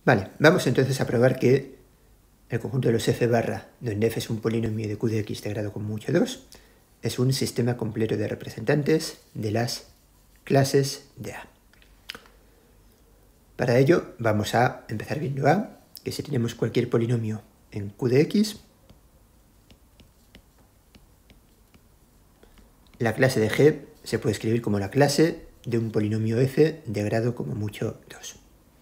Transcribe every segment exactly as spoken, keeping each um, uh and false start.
Vale, vamos entonces a probar que el conjunto de los f barra, donde f es un polinomio de q de x de grado con mucho dos, es un sistema completo de representantes de las clases de A. Para ello vamos a empezar viendo A, que si tenemos cualquier polinomio en q de x, la clase de G se puede escribir como la clase de un polinomio f de grado como mucho dos.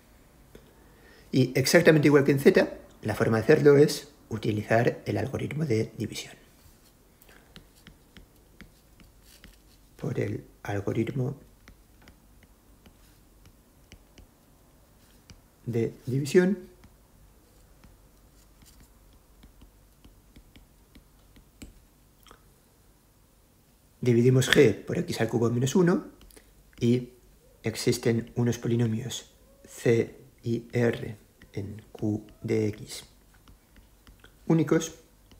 Y exactamente igual que en Z, la forma de hacerlo es utilizar el algoritmo de división. Por el algoritmo de división, dividimos G por x al cubo menos uno y existen unos polinomios C y R en q de x únicos,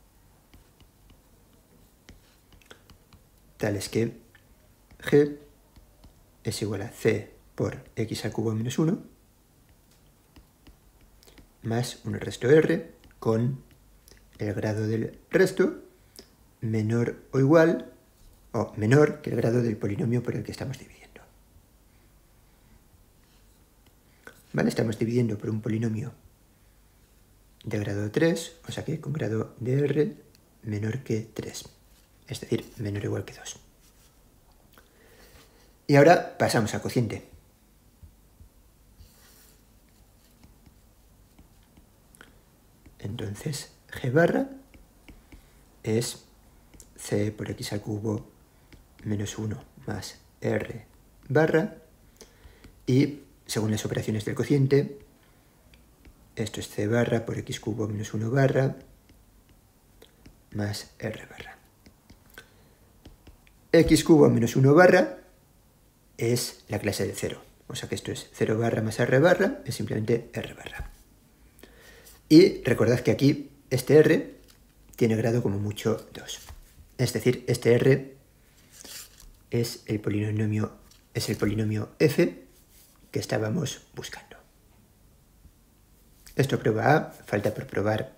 tales que G es igual a C por x al cubo menos uno más un resto R con el grado del resto menor o igual o menor que el grado del polinomio por el que estamos dividiendo. ¿Vale? Estamos dividiendo por un polinomio de grado tres, o sea que con grado de R menor que tres, es decir, menor o igual que dos. Y ahora pasamos al cociente. Entonces, G barra es C por x al cubo menos uno más R barra, y según las operaciones del cociente, esto es C barra por x cubo menos uno barra más R barra. X cubo menos uno barra es la clase de cero, o sea que esto es cero barra más R barra, es simplemente R barra. Y recordad que aquí este R tiene grado como mucho dos. Es decir, este R es el polinomio, es el polinomio f que estábamos buscando. Esto prueba A, falta por probar